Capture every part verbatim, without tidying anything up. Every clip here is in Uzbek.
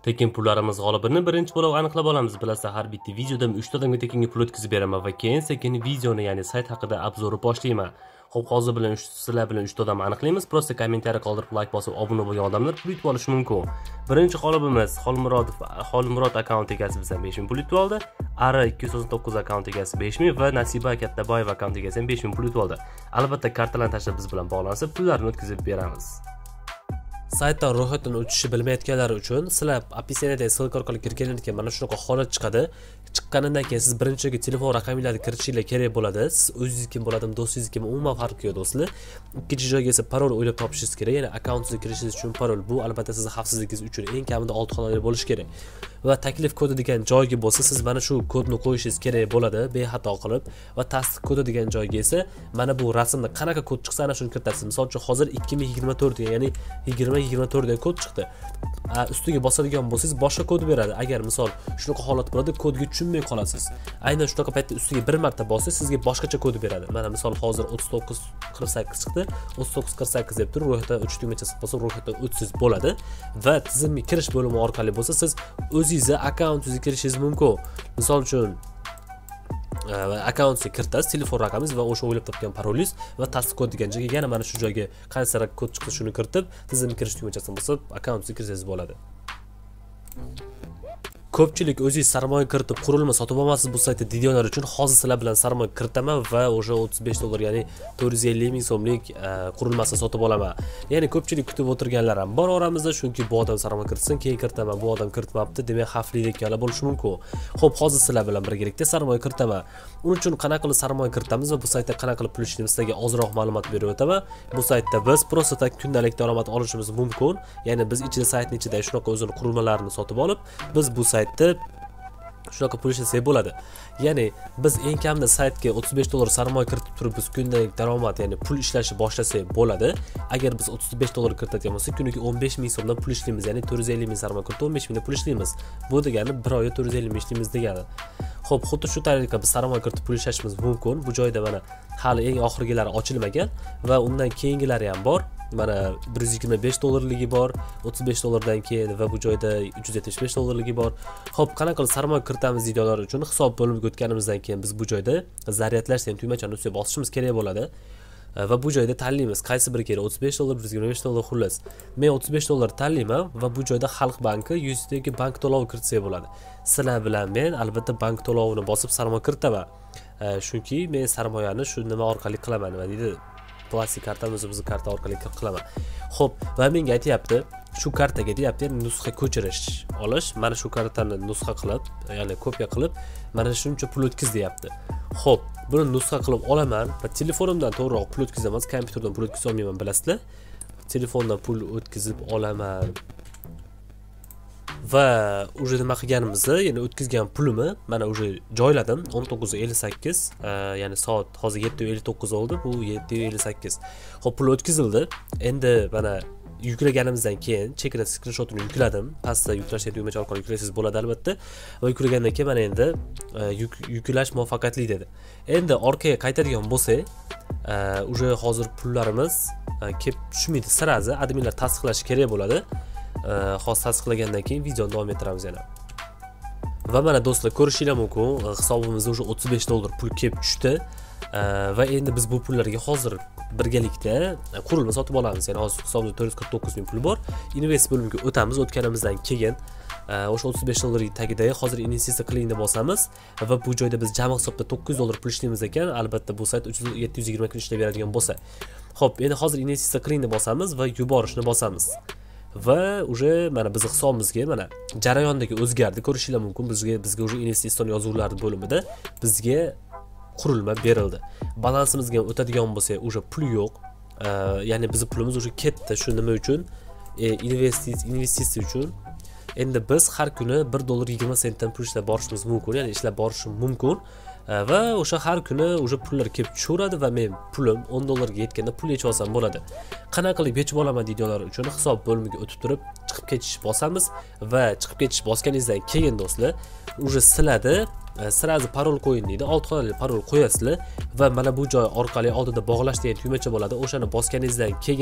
Tekin pullarimiz g'olibini birinchi bo'lib aniqlab olamiz. Bilasizlar, har bitta videoda uchta odamga tekinga pul o'tkazib beraman va keyin sekin videoni, ya'ni sayt haqida obzorni boshlayman. Xo'p, hozir bilan sizlar bilan uchta odamni aniqlaymiz. Prosta kommentariy qoldirib, like bosib, obuna bo'lgan odamlar pul yutib olishi mumkin. Birinchi g'olibimiz Xolmurodov, Xolmurod akkaunt egasi bizdan besh ming pul yutib oldi. Ara ikki yuz to'qson to'qqiz akkaunt egasi besh ming va Nasiba Kattaboyev akkaunt egasi ham besh ming pul yutib oldi. Albatta, kartalarni tashlab biz bilan bog'lansa, pullarni o'tkazib beramiz. Saytdan ro'yxatdan o'tishni bilmayotganlar uchun sizlar описаниеda ссылка orqali kirganingizdan keyin mana shunaqa holat chiqadi. Chiqqanidan keyin siz birinchiga telefon raqamingizni kiritishinglar kerak bo'ladi. Siz o'zingiz kim bo'ladi, do'stingiz kim, umuman farqi yo'q do'stlar. Ikkinchi joyga esa parol o'ylab topishingiz kerak. Ya'ni akkauntingizga kirishingiz uchun parol bu albatta sizning xavfsizligingiz uchun eng kamida olti xonali bo'lishi kerak. Va taklif kodi degan joyga bo'lsa, siz mana shu kodni qo'yishingiz kerak bo'ladi, bexato qilib, va tasdiq kodi degan joyga esa mana bu rasmda qanaqa kod chiqsa ana shuni kiritasiz. Misol uchun hozir ikki ming yigirma to'rt degan, ya'ni yigirma yigirma to'rt degan kod chiqdi. Ustiga bosadigan bo'lsangiz boshqa kod beradi. Agar misol shunaqa holat bo'ladi, kodga tushunmay qolasiz. Aynan shunaqa paytda ustiga bir marta bossangiz sizga boshqacha kod beradi. Mana misol hozir o'ttiz to'qqiz qirq sakkiz chiqdi. o'ttiz to'qqiz qirq sakkiz deb turib, ro'yxatdan uch tugmachasi bosib, ro'yxatdan o'tsangiz bo'ladi va tizimga kirish bo'limi orqali bo'lsa, siz o'zingizni akkauntingizga kirishingiz mumkin. Misol uchun akkauntga kiritasiz, telefon raqamingiz va o'sha o'ylab topgan parolingiz va tasdiq kod degan joyga yana mana shu joyga qaysi kod chiqsa shuni kiritib, tizimga kirish tugmachasini bosib, akkauntingizga kirsangiz bo'ladi. Ko'pchilik o'zingiz sarmoya kiritib qurilma sotib olmasiz bu saytda deydiganlar uchun hozir sizlar bilan sarmoya kiritaman va o'sha o'ttiz besh dollar, ya'ni to'rt yuz ellik ming so'mlik qurilmasini sotib olaman. Ya'ni ko'pchilik kutib o'tirganlar ham bor oramizda, chunki bu odam sarmoya kiritsin, keyin kiritaman, bu odam kiritmabdi, demak xavfli deganlar bo'lishi mumkin. Xo'p, hozir sizlar bilan birgalikda sarmoya kiritaman. Uning uchun qanaqa qilib sarmoya kiritamiz va bu saytda qanaqa qilib pul ishlaymiz sizlarga ozroq ma'lumot berib o'taman. Bu saytda biz prosta kundalik daromad olishimiz mumkin. Ya'ni biz ichida saytning ichida shunaqa o'zini qurilmalarini sotib olib, biz bu saytda shunaqa pul ishlasak bo'ladi. Ya'ni biz eng kamida saytga o'ttiz besh dollar sarmoya kiritib turib biz kundalik daromad, ya'ni pul ishlashni boshlasak bo'ladi. Agar biz o'ttiz besh dollar kiritadigan bo'lsak, kuniga o'n besh ming so'mdan pul ishlaymiz, ya'ni to'rt yuz ellik ming sarmoya kiritib o'n besh mingdan pul ishlaymiz. Bu degani bir oyda to'rt yuz ellik ming ishlaymiz degani. Xo'p, xuddi shu tariqa biz sarmoya kiritib pul ishlashimiz mumkin. Bu joyda mana hali eng oxirgilari ochilmagan va undan keyingilari ham bor. Mana bir yuz yigirma besh dollarligi bor, o'ttiz besh dollardan keyin va bu joyda uch yuz yetmish besh dollarligi bor. Xo'p, qanaqa qilib sarmoya kiritamiz deydiganlar uchun hisob bo'limiga o'tganimizdan keyin biz bu joyda zaryadlash degan tugmachani ustiga bosishimiz kerak bo'ladi. Va bu joyda tanlaymiz qaysi biri kerak, o'ttiz besh dollar, bir yuz yigirma besh dollar, xullas. Men o'ttiz besh dollar tanlayman va bu joyda Xalq banki yuzidagi bank to'lovi kiritsak bo'ladi. Sizlar bilan men albatta bank to'lovini bosib sarmoya kiritaman. Chunki men sarmoyani shu nima orqali qilaman, nima deydi? Plastik kartani o'zimizni karta orqali qilaman. Xo'p, va menga aytayapti, shu kartaga deyapti, nusxa ko'chirish olish, mana shu kartani nusxa qilib, ya'ni kopiya qilib, mana shuncha pul o'tkiz deyapti. Xo'p, buni nusxa qilib olaman va telefonimdan to'g'riroq pul o'tkazaman, kompyuterdan pul o'tkaza olmayman, bilasizlar. Telefondan pul o'tkazib olaman. Va uje nima qilganimizni, ya'ni o'tkazgan pulimni mana uje joyladim. o'n to'qqiz ellik sakkiz, ya'ni soat hozir yetti ellik to'qqiz oldi, bu yetti ellik sakkiz. Xo'p, pul o'tkazildi. Endi mana yuklaganimizdan keyin chekini skrinshotini yukladim. Pastda yuklash tugmachasi orqali yuklasangiz bo'ladi albatta. Va yuklagandan keyin mana endi yuklash muvaffaqiyatli dedi. Endi orqaga qaytadigan bo'lsak, uje hozir pullarimiz kelib tushmaydi. Sirazi adminlar tasdiqlashi kerak bo'ladi. Hozir tasdiqlagandan keyin videoni davom ettiramiz yana. Va mana do'stlar, ko'rishinglar mumkin, hisobimizda o'sha o'ttiz besh dollar pul kelib tushdi. Va endi biz bu pullarga hozir birgalikda qurilma sotib olamiz. Ya'ni hozir hisobimizda to'rt yuz qirq to'qqiz ming pul bor. Invest bo'limiga o'tamiz. O'tganimizdan keyin o'sha o'ttiz besh dollarga tagidagi hozir investitsiya qiling deb bosamiz va bu joyda biz jami hisobda to'qqiz yuz dollar pul ishlaymiz ekan. Albatta bu sayt yetti yuz yigirma kun ishlab beradigan bo'lsa. Xo'p, endi hozir investitsiya qiling deb bosamiz va yuborishni bosamiz. Va uje mana bizning hisobimizga mana jarayondagi o'zgardi, ko'rishinglar mumkin. Bizga bizga uje investitsion yozuvlar bo'limida bizga qurilma berildi. Balansimizga o'tadigan bo'lsa, uje pul yo'q. Ya'ni bizning pulimiz uje ketdi. Shu nima uchun? Investitsiya investitsiya uchun. Endi biz har kuni bir dollar yigirma sentdan pul ishlab borishimiz mumkin, ya'ni ishlab borishim mumkin. Va o'sha har kuni o'sha pullar kelib tushaveradi va men pulim o'n dollarga yetganda pul yechib olsam bo'ladi. Qanaqa qilib yechib olaman deydiganlar uchun hisob bo'limiga o'tib turib chiqib ketish bosamiz va chiqib ketish bosganingizdan keyin do'stlar, uje siladi, sirazi parol qo'ying deydi. olti xonali parol qo'yasizlar va mana bu joy orqali oldida bog'lash degan tugmacha bo'ladi. O'shani bosganingizdan keyin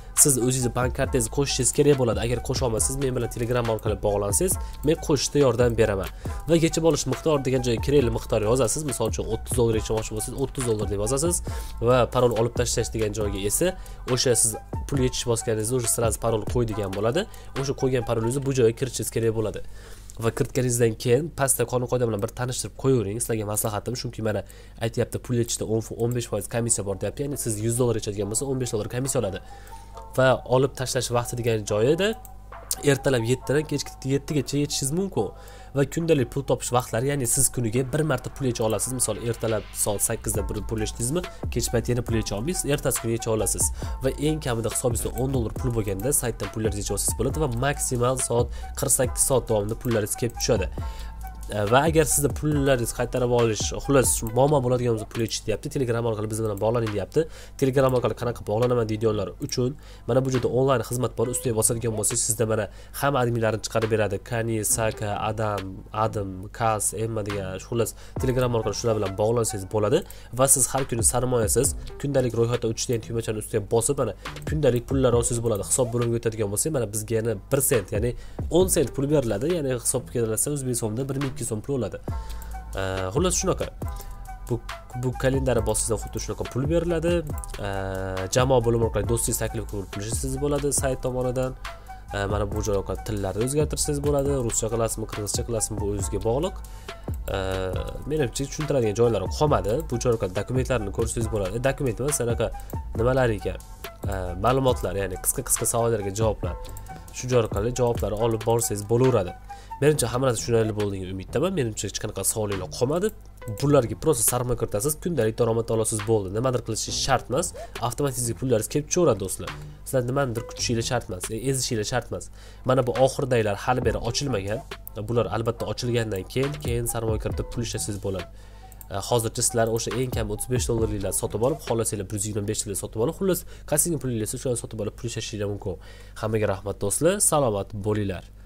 siz o'zingizni bank kartangizni qo'shishingiz kerak bo'ladi. Agar qo'sha olmasangiz, men bilan Telegram orqali bog'lansangiz, men qo'shishda yordam beraman. Va yechib olish miqdori degan joyga kerakli miqdor yozasiz. Misol uchun o'ttiz dollar yechmoqchi bo'lsangiz, o'ttiz dollar deb yozasiz va parol olib tashlash degan joyga esa o'sha siz pul yechish bosganingizda o'sha sirasi parol qo'ydigan bo'ladi. O'sha qo'ygan parolingizni bu joyga kiritishingiz kerak bo'ladi. Va kiritganingizdan keyin pastda qonun qoida bilan bir tanishtirib qo'yavering. Sizlarga maslahatim chunki mana aytyapti, pul yechishda o'n besh foiz komissiya bor deyapti. Ya'ni siz yuz dollar yechadigan bo'lsa, o'n besh dollar komissiya oladi. Va olib tashlash vaqti degan joyida ertalab yettidan kechki yettigacha yechishingiz mumkin. Va kundalik pul topish vaqtlari, ya'ni siz kuniga bir marta pul yecha olasiz. Misol ertalab soat sakkizda bir pul yechdingizmi, kech payt yana pul yecha olmaysiz, ertasi kuni yecha olasiz. Va eng kamida hisobingizda o'n dollar pul bo'lganda saytdan pullaringizni yecha olsangiz bo'ladi va maksimal soat qirq sakkiz soat davomida pullaringiz kelib tushadi. Va agar sizda pullaringiz qaytarib olish, xullas muammo bo'ladigan bo'lsa, pul yechish deyapti, Telegram orqali biz bilan bog'laning deyapti. Telegram orqali qanaqa bog'lanaman deydiganlar uchun mana bu yerda onlayn xizmat bor. Ustiga bosadigan bo'lsangiz, sizda mana hamma adminlarni chiqarib beradi. Kani, Saka, Adam, Adam, Kas, Emma degan xullas Telegram orqali shular bilan bog'lansangiz bo'ladi va siz har kuni sarmoyasiz kundalik ro'yxatda uch degan tugmachani ustiga bosib mana kundalik pullar olsangiz bo'ladi. Hisob bo'limiga o'tadigan bo'lsa, mana bizga yana bir sent, ya'ni o'n sent pul beriladi. Ya'ni hisobga kelsa o'zbek so'mda bir ming ikki yuz so'm pul oladi. Xullas shunaqa. Bu bu kalendar bossizda xuddi shunaqa pul beriladi. Jamoa bo'limi orqali do'stingiz taklif qilib pulishingiz bo'ladi sayt tomonidan. Mana bu joy orqali tillarni o'zgartirishingiz bo'ladi. Ruscha qilasizmi, qirg'izcha qilasizmi, bu o'zingizga bog'liq. Menimcha tushuntiradigan joylari qolmadi. Bu joy orqali dokumentlarni ko'rishingiz bo'ladi. Dokument emas, anaqa nimalar ekan? Ma'lumotlar, ya'ni qisqa-qisqa savollarga javoblar. Shu joy orqali javoblarni olib borsangiz bo'laveradi. Menimcha hamma narsa tushunarli bo'lganiga umiddaman. Menimcha hech qanaqa savollar qolmadi. Bularga prosta sarmoya kiritasiz, kundalik daromad olasiz bo'ldi. Nimadir qilishingiz shart emas. Avtomatik pullaringiz kelib tushaveradi do'stlar. Sizlar nimanidir kutishingiz shart emas, ezishingiz shart emas. Mana bu oxirdagilar hali beri ochilmagan. Bular albatta ochilgandan keyin keyin sarmoya kiritib pul ishlasangiz bo'ladi. Hozircha sizlar o'sha eng kam o'ttiz besh dollarliklar sotib olib, xohlasanglar bir yuz yigirma besh dollar sotib olib, xullas qaysinga pulingiz yetsa, shuni sotib olib pul ishlashingiz mumkin. Hammaga rahmat do'stlar, salomat bo'linglar.